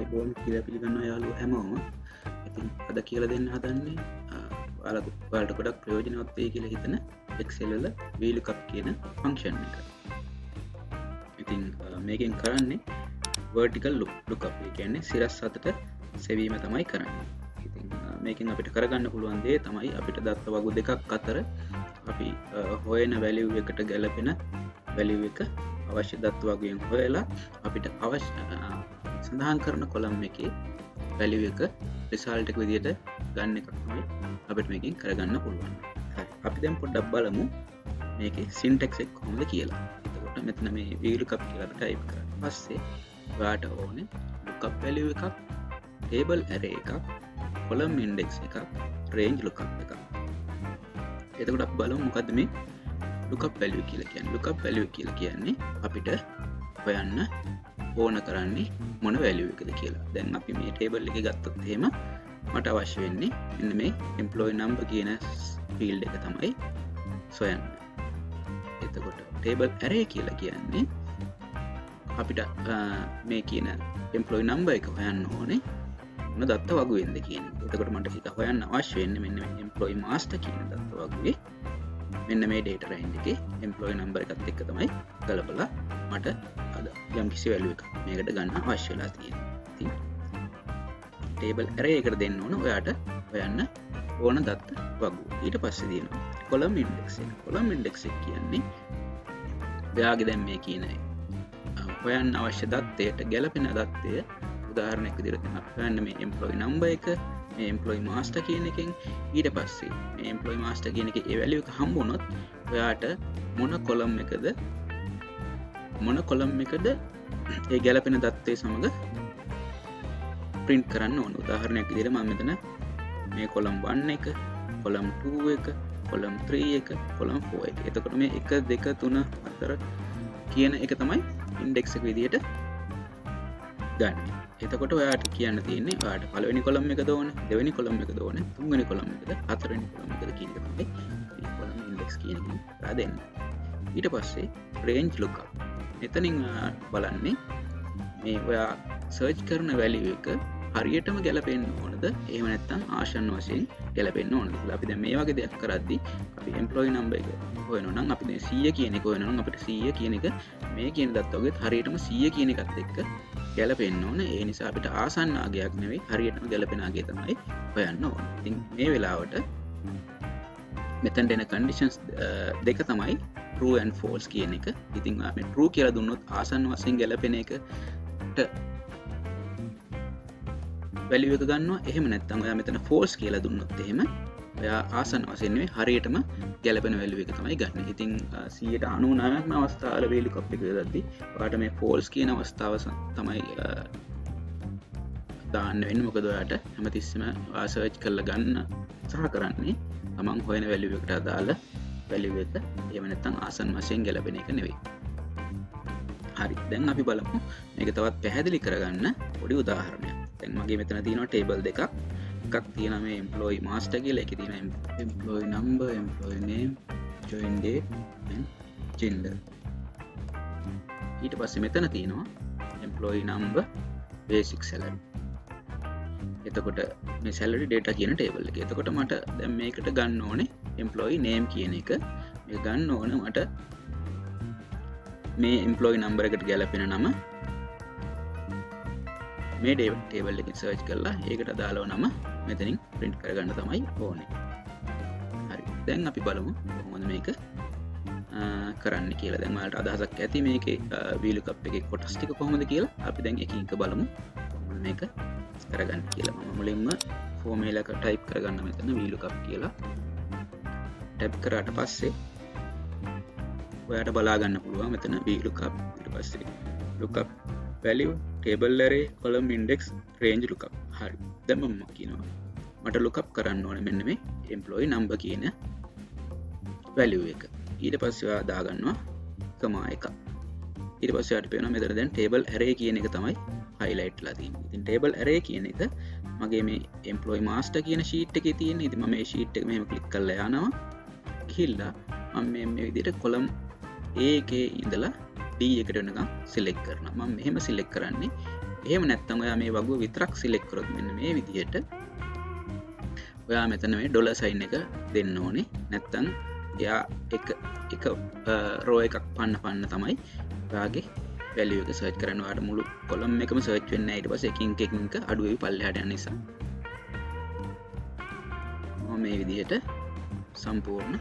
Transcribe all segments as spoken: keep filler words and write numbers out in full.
Bone කියලා පිළිගන්නවා යාළුවෝ හැමෝම. ඉතින් අද කියලා දෙන්න හදන්නේ ඔයාලට ඔයාලට ගොඩක් ප්‍රයෝජනවත් වෙයි කියලා හිතන Excel වල VLOOKUP කියන ෆන්ක්ෂන් එක. ඉතින් මේකෙන් කරන්නේ vertical lookup. ඒ කියන්නේ සිරස් අතට සෙවීම තමයි කරන්නේ. ඉතින් මේකෙන් අපිට කරගන්න පුළුවන් දේ තමයි අපිට දත්ත වගු දෙකක් අතර අපි හොයන value එකට ගැලපෙන value එක අවශ්‍ය දත්ත වගුවෙන් හොයලා අපිට අවශ්‍ය සඳහන් කරන කොලම් එකේ value එක result එක විදිහට ගන්න එක තමයි අපිට මේකෙන් කරගන්න පුළුවන්. හරි. අපි දැන් පොඩ්ඩක් බලමු මේකේ syntax එක කොහොමද කියලා. එතකොට මෙතන මේ VLOOKUP කියලා type කරලා පස්සේ ඔයාට ඕනේ lookup value එකක්, table array එකක්, column index එකක්, range lookup එකක්. එතකොට අපි බලමු මොකද්ද මේ lookup value කියලා කියන්නේ. lookup value කියලා කියන්නේ අපිට හොයන්න ඕන කරන්නේ මොන value එකද කියලා. දැන් අපි මේ table එකේ ගත්තොත් එහෙම මට අවශ්‍ය වෙන්නේ මෙන්න මේ employee number කියන field එක තමයි සොයන්න. එතකොට table array කියලා කියන්නේ අපිට මේ කියන employee number එක හොයන්න ඕනේ මොන දත්ත වගුවෙන්ද කියන එක. එතකොට මට ඒක හොයන්න අවශ්‍ය වෙන්නේ මෙන්න මේ employee master කියන දත්ත වගුවේ මෙන්න මේ data range එකේ employee number එකත් එක්ක තමයි ගලපලා මට අද යම් කිසි value එකක් මේකට ගන්න අවශ්‍ය වෙලා තියෙනවා. ඉතින් table array එකට දෙන්න ඕන ඔයාට හොයන්න ඕන දත්ත වගුව. ඊට පස්සේ දෙනවා column index එක. column index එක කියන්නේ ඔයාගේ දැන් මේ කියන හොයන්න අවශ්‍ය දත්තයට ගැලපෙන දත්තය උදාහරණයක් විදිහට දැන් අපි හොයන්න මේ employee number එක, මේ employee master කියන එකෙන් ඊට පස්සේ මේ employee master කියන එකේ ඒ value එක හම්බ වුණොත් ඔයාට මොන column එකද මොන column එකද ඒ ගැලපෙන දත්තේ සමග print කරන්න ඕන. උදාහරණයක් විදිහට මම මෙතන මේ column one එක, column two එක, column three එක, column four එක. එතකොට මේ one two three four කියන එක තමයි index එක විදිහට ගන්න. එතකොට ඔයාට කියන්න තියෙන්නේ ඔයාට පළවෙනි කොලම් එකද ඕනේ, දෙවෙනි කොලම් එකද ඕනේ, තුන්වෙනි කොලම් එකද, හතරවෙනි කොලම් එකද කියන එක තමයි මේ කොලම් ඉන්ඩෙක්ස් කියන එකෙන් ඔයා දෙන්න. ඊට පස්සේ range lookup. එතනින් බලන්නේ මේ ඔයා search කරන value එක හරියටම ගැලපෙන්න ඕනද, එහෙම නැත්නම් ආසන්න වශයෙන් ගැලපෙන්න ඕනද කියලා. අපි දැන් මේ වගේ දෙයක් කරද්දී අපි employee number එක හොයනවා නම් අපි දැන් one hundred කියන එක හොයනවා නම් අපිට one hundred කියන එක මේ කියන දත්ත වගේ හරියටම one hundred කියන එකත් එක්ක ගැලපෙන්න ඕන. ඒ නිසා අපිට ආසන්න අගයක් නෙවෙයි හරියටම ගැලපෙන අගය තමයි හොයන්න ඕන. ඉතින් මේ වෙලාවට මෙතන දෙන conditions දෙක තමයි true and false කියන එක. ඉතින් අපි true කියලා දුන්නොත් ආසන්න වශයෙන් ගැලපෙන එකට value එක ගන්නවා. එහෙම නැත්නම් ඔයා මෙතන false කියලා දුන්නොත් එහෙම ඔයා ආසන්න වශයෙන් නෙවෙයි හරියටම ගැලපෙන value එක තමයි ගන්න. ඉතින් one ninety-nine ක්ම අවස්ථාවල VLOOKUP එක දාද්දී ඔයාට මේ false කියන අවස්ථාව තමයි දාන්න වෙන්නේ. මොකද ඔයාට හැමතිස්සෙම ඔයා search කරලා ගන්න සහ කරන්නේ තමන් හොයන value එකට අදාළ value එක. එහෙම නැත්නම් ආසන්න වශයෙන් ගැලපෙන එක නෙවෙයි. හරි. දැන් අපි බලමු මේක තවත් පැහැදිලි කරගන්න පොඩි උදාහරණයක්. දැන් මගේ මෙතන තියෙනවා table දෙකක්. එකක් තියෙනවා මේ employee master කියලා, එකේ තියෙනවා employee number, employee name, join date and gender. ඊට පස්සේ මෙතන තියෙනවා employee number, basic salary. එතකොට මේ salary data කියන table එක. එතකොට මට දැන් මේකට ගන්න ඕනේ employee name කියන එක. මේක ගන්න ඕනේ මට මේ employee number එකට ගැලපෙන නම මේ table එකෙන් search කරලා ඒකට අදාළව නම මෙතනින් print කරගන්න තමයි ඕනේ. හරි. දැන් අපි බලමු කොහොමද මේක කරන්න කියලා. දැන් ඔයාලට අදහසක් ඇති මේකේ VLOOKUP එකේ කොටස් ටික කොහොමද කියලා. අපි දැන් එකින් එක බලමු කොහොමද මේක කරගන්න කියලා. මම මුලින්ම formula එක type කරගන්න මෙතන VLOOKUP කියලා. type කරාට පස්සේ ඔයාට බලා ගන්න පුළුවන් මෙතන VLOOKUP, ඊට පස්සේ lookup value, table array, column index, range lookup. හරි. දැන් මම කියනවා මට lookup කරන්න ඕනේ මෙන්න මේ employee number කියන value එක. ඊට පස්සේ ඔයා දා ගන්නවා comma එක. ඊට පස්සේ ඔයාට පේනවා මෙතන දැන් table array කියන එක තමයි highlight ලා තියෙන්නේ. ඉතින් table array කියන එක මගේ මේ employee master කියන sheet එකේ තියෙන. ඉතින් මම මේ sheet එක මෙහෙම click කරලා යනවා. ගිහිල්ලා මම මේ මේ විදිහට column A එකේ ඉඳලා D එකට වෙනකම් select කරනවා. මම මෙහෙම select කරන්නේ එහෙම නැත්නම් ඔයා මේ වගුව විතරක් සිලෙක්ට් කරොත් මෙන්න මේ විදිහට ඔයා මෙතන මේ ඩොලර් සයින් එක දෙන්න ඕනේ. නැත්නම් එයා එක එක රෝ එකක් පන්න පන්න තමයි ඔයාගේ වැලියු එක සර්ච් කරන්න. ඔයාට මුළු කොලම් එකම සර්ච් වෙන්නේ නැහැ. ඊට පස්සේ එකින් එකින් එක අඩු වෙවි පල්ලෙහාට යන නිසා මම මේ විදිහට සම්පූර්ණ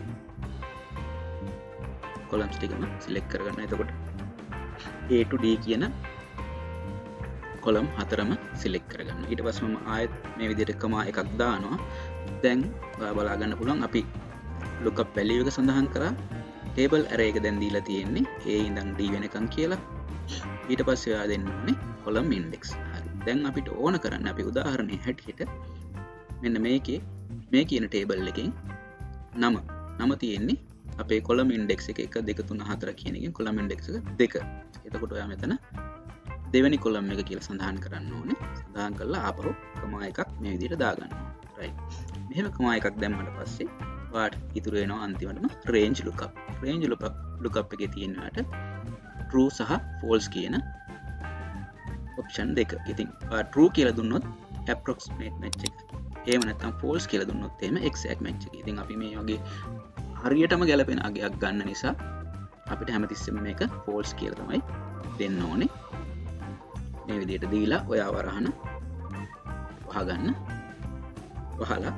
කොලම්ස් ටිකම සිලෙක්ට් කරගන්න. එතකොට A to D කියන කොලම් හතරම සිලෙක්ට් කරගන්න. ඊට පස්සේ මම ආයෙත් මේ විදිහට කමා එකක් දානවා. දැන් ඔයා බලා ගන්න පුළුවන් අපි lookup value එක සඳහන් කරා. table array එක දැන් දීලා තියෙන්නේ A ඉඳන් D වෙනකන් කියලා. ඊට පස්සේ ඔයා දෙන්න ඕනේ column index. හරි. දැන් අපිට ඕන කරන්නේ අපි උදාහරණයක් හැටියට මෙන්න මේකේ මේ කියන table එකෙන් නම නම තියෙන්නේ අපේ column index එක එක දෙක තුන හතර කියන එකෙන් column index එක දෙක. එතකොට ඔයා මෙතන දෙවෙනි කොලම් එක කියලා සඳහන් කරන්න ඕනේ. සඳහන් කරලා ආපහු කමා එකක් මේ විදිහට දාගන්න ඕනේ. right. මෙහෙම කමා එකක් දැම්මට පස්සේ ඔයාට ඉතුරු වෙනවා අන්තිමටම range lookup. range lookup lookup එකේ තියෙනවාට true සහ false කියන option දෙක. ඉතින් ඔයා true කියලා දුන්නොත් approximate match එක. එහෙම නැත්නම් false කියලා දුන්නොත් එහෙම exact match එක. ඉතින් අපි මේ වගේ හරියටම ගැලපෙන අගයක් ගන්න නිසා අපිට හැමතිස්සෙම මේක false කියලා තමයි දෙන්න ඕනේ. මේ විදිහට දීලා ඔයා වරහන වහගන්න. වහලා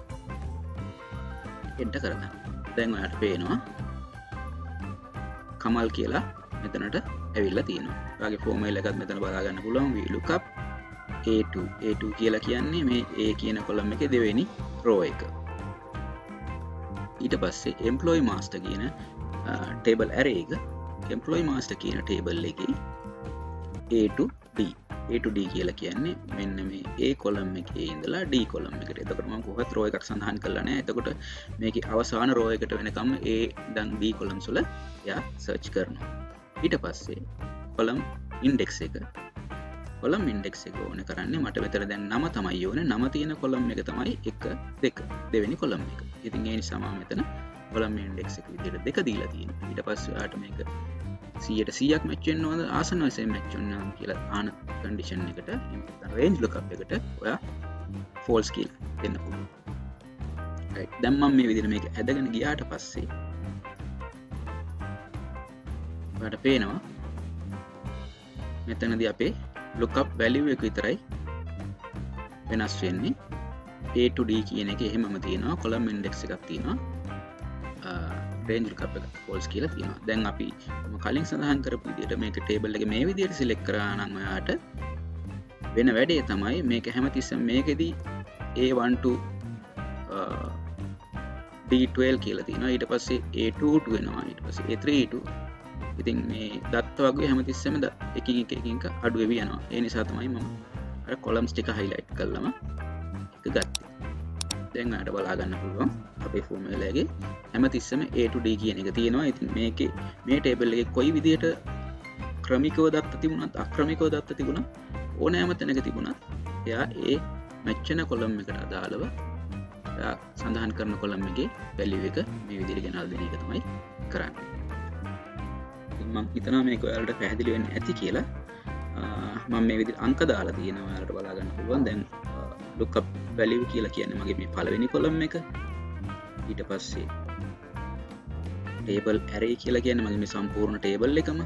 එන්ටර් කරගන්න. දැන් ඔයාලට පේනවා කමල් කියලා මෙතනට ඇවිල්ලා තියෙනවා. ඔයාගේ ෆෝමූලා එකත් මෙතන බලා ගන්න පුළුවන්. we lookup A two A two කියලා කියන්නේ මේ A කියන කොලම් එකේ දෙවෙනි row එක. ඊට පස්සේ employee master කියන table array එක employee master කියන table එකේ A to D A to D කියලා කියන්නේ මෙන්න මේ A කොලම් එකේ ඉඳලා D කොලම් එකට. එතකොට මම කොහොමද row එකක් සඳහන් කරලා නැහැ. එතකොට මේකේ අවසාන row එකට වෙනකම් A ඉඳන් D කොලම්ස් වල එයා search කරනවා. ඊට පස්සේ කොලම් index එක කොලම් index එක ඕනේ කරන්නේ මට මෙතන දැන් නම තමයි ඕනේ. නම තියෙන කොලම් එක තමයි එක දෙක දෙවෙනි කොලම් එක. ඉතින් ඒ නිසා මම මෙතන කොලම් index එක විදිහට දෙක දීලා තියෙනවා. ඊට පස්සේ ඔයාලට මේක සියයට සීයක් මැච් වෙන්න ඕනද ආසන්න වශයෙන් මැච් වෙන්න ඕනද කියලා ආන කන්ඩිෂන් එකට එහෙම නැත්නම් රේන්ජ් ලුක්අප් එකට ඔයා false කියලා දෙන්න පුළුවන්. right. දැන් මම මේ විදිහට මේක ඇදගෙන ගියාට පස්සේ ඔයාලට පේනවා මෙතනදී අපේ lookup value එක විතරයි වෙනස් වෙන්නේ. A to D කියන එක එහෙමම තියෙනවා. column index එකක් තියෙනවා. range lookup එක false කියලා තියෙනවා. දැන් අපි කලින් සඳහන් කරපු විදිහට මේක table එකේ මේ විදිහට select කරා නම් ඔයාට වෙන වැඩේ තමයි මේක හැමතිස්සෙම මේකෙදී A one to D twelve කියලා තියෙනවා. ඊට පස්සේ A two to වෙනවා. ඊට පස්සේ A three to. ඉතින් මේ දත්ත වගේ හැමතිස්සෙම එකින් එක එකින් එක අඩු වෙවි යනවා. ඒ නිසා තමයි මම අර columns ටික highlight කරලම එක ගත්තේ. දැන් ඔයාලට බලා ගන්න පුළුවන් අපේ formula එකේ හැමතිස්සෙම A to D කියන එක තියෙනවා. ඉතින් මේකේ මේ table එකේ කොයි විදිහට ක්‍රමිකව දත්ත තිබුණත් අක්‍රමිකව දත්ත තිබුණත් ඕනෑම තැනක තිබුණත් එයා ඒ match වෙන column එකට අදාළව එයා සඳහන් කරන column එකේ value එක මේ විදිහට ගෙනල්ලා දෙන එක තමයි කරන්නේ. ඉතින් මම හිතනවා මේක ඔයාලට පැහැදිලි වෙන්න ඇති කියලා. මම මේ විදිහට අංක දාලා තියෙනවා. ඔයාලට බලා ගන්න පුළුවන්. දැන් lookup value කියලා කියන්නේ මගේ මේ පළවෙනි column එක. ඊට පස්සේ table array කියලා කියන්නේ මගේ මේ සම්පූර්ණ table එකම.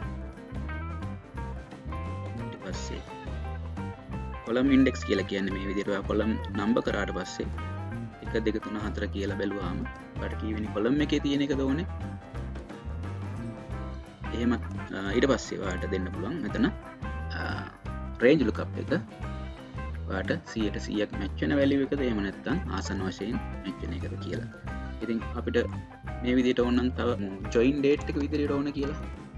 ඊට පස්සේ column index කියලා කියන්නේ මේ විදිහට ඔයා column number කරාට පස්සේ එක දෙක තුන හතර කියලා බැලුවාම ඔයාලට කීවෙනි column එකේ තියෙන එකද ඕනේ. එහෙම ඊට පස්සේ ඔයාලට දෙන්න පුළුවන් මෙතන range lookup එක ඔයාලට සියයට සීයක් match වෙන value එකද එහෙම නැත්නම් ආසන්න වශයෙන් match වෙන එකද කියලා. ඉතින් අපිට මේ විදිහට ඕන නම් තව join date එක විදිහට ඕන කියලා.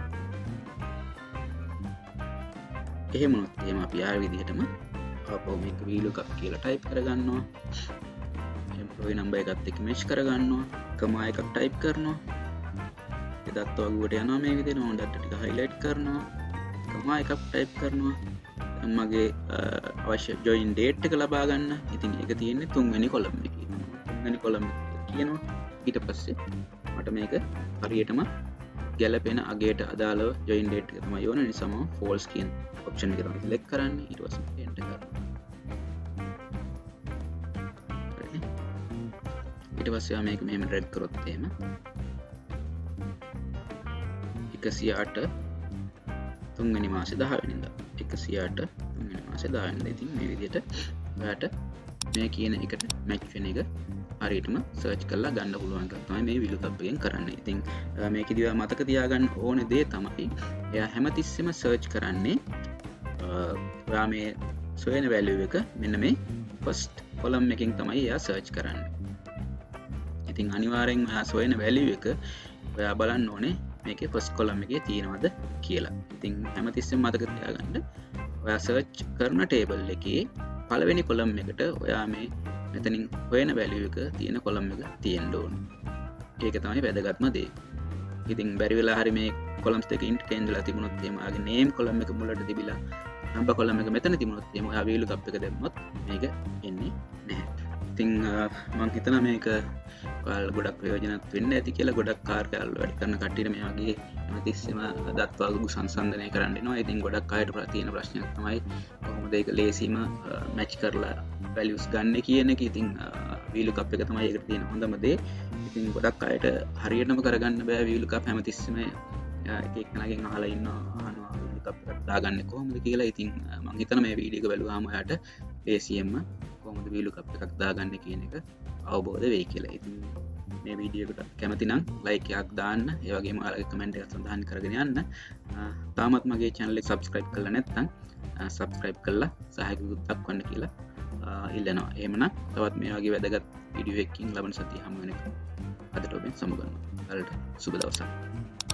එහෙම උනොත් එහෙම අපි ආයෙ විදිහටම ආපහු මේක v lookup කියලා type කරගන්නවා. employee number එකත් එක්ක match කරගන්නවා. comma එකක් type කරනවා. දත්ත වගුවට යනවා මේ විදිහට ඕන දත්ත ටික highlight කරනවා. comma එකක් type කරනවා. මගේ අවශ්‍ය join date එක ලබා ගන්න. ඉතින් ඒක තියෙන්නේ තුන්වෙනි column එකේ. තුන්වෙනි column එක කියනවා. ඊට පස්සේ මට මේක හරියටම ගැලපෙන අගේට අදාළව ජොයින් ඩේට් එක තමයි ඕන නිසාම ෆෝල්ස් කියන ඔප්ෂන් එක තමයි සිලෙක්ට් කරන්න. ඊට පස්සේ එන්ටර් කරන්න. ඊට පස්සේ මේක මෙහෙම ඩ්‍රැග් කරොත් එහෙම එකසිය අට තුන්වෙනි මාසේ දහ වෙනිදා එකසිය අට තුන්වෙනි මාසේ දහ වෙනිදා. ඉතින් මේ විදිහට ඔයාලට මේ කියන එකට මැච් වෙන එක හරියටම සර්ච් කරලා ගන්න පුළුවන් එකක් තමයි මේ VLOOKUP එකෙන් කරන්නේ. ඉතින් මේකදී ඔයා මතක තියාගන්න ඕන දේ තමයි එයා හැමතිස්සෙම සර්ච් කරන්නේ ඔයා මේ සොයන වැලියු එක මෙන්න මේ ෆස්ට් කොලම් එකෙන් තමයි එයා සර්ච් කරන්නේ. ඉතින් අනිවාර්යෙන් ඔයා සොයන වැලියු එක ඔයා බලන්න ඕනේ මේකේ ෆස්ට් කොලම් එකේ තියෙනවද කියලා. ඉතින් හැමතිස්සෙම මතක තියාගන්න ඔයා සර්ච් කරන ටේබල් එකේ පළවෙනි කොලම් එකට ඔයා මේ මෙතනින් හොයන වැලියු එක තියෙන කොලම් එක තියෙන්න ඕනේ. ඒක තමයි වැදගත්ම දේ. ඉතින් බැරි වෙලා හරි මේ කොලම්ස් දෙක ඉන්ටර්චේන්ජ් වෙලා තිබුණොත් එහෙම ආගේ නේම් කොලම් එක මුලට තිබිලා නම්බර් කොලම් එක මෙතන තිබුණොත් එහෙම ඔයා VLOOKUP එක දැම්මොත් මේක එන්නේ නැහැ. ඉතින් මම හිතනවා මේක ඔයාලා ගොඩක් ප්‍රයෝජනවත් වෙන්න ඇති කියලා. ගොඩක් කාර්යාල වැඩ කරන කට්ටියට මේ වගේ හැමතිස්සෙම දත්වාගු සංසන්දනය කරන්න වෙනවා. ඉතින් ගොඩක් අයට තියෙන ප්‍රශ්නයක් තමයි කොහොමද ඒක ලේසිම මැච් කරලා වැලියුස් ගන්න කියන එක. ඉතින් VLOOKUP එක තමයි ඒකට තියෙන හොඳම දේ. ඉතින් ගොඩක් අයට හරියටම කරගන්න බෑ VLOOKUP. හැමතිස්සෙම එක එක්කෙනාගෙන් අහලා ඉන්නවා අහනවා VLOOKUP එකක් දාගන්නේ කොහොමද කියලා. ඉතින් මම හිතනවා මේ වීඩියෝ එක බලුවාම ඔයාලට ලේසියෙන්ම කොහොමද VLOOKUP එකක් දාගන්නේ කියන එක අවබෝධ වෙයි කියලා. ඉතින් මේ වීඩියෝ එකට කැමති නම් ලයික් එකක් දාන්න, ඒ වගේම ඔයාලගේ කමෙන්ට් එකක් සඳහන් කරගෙන යන්න. තාමත් මගේ channel එක subscribe කරලා නැත්නම් subscribe කරලා සහයෝගය දක්වන්න කියලා ඉල්ලනවා. එහෙමනම් තවත් මේ වගේ වැදගත් වීඩියෝ එකකින් ලබන සතිය හමු වෙනකම් අදට ඔබෙන් සමුගන්නවා. ඔයාලට සුබ දවසක්.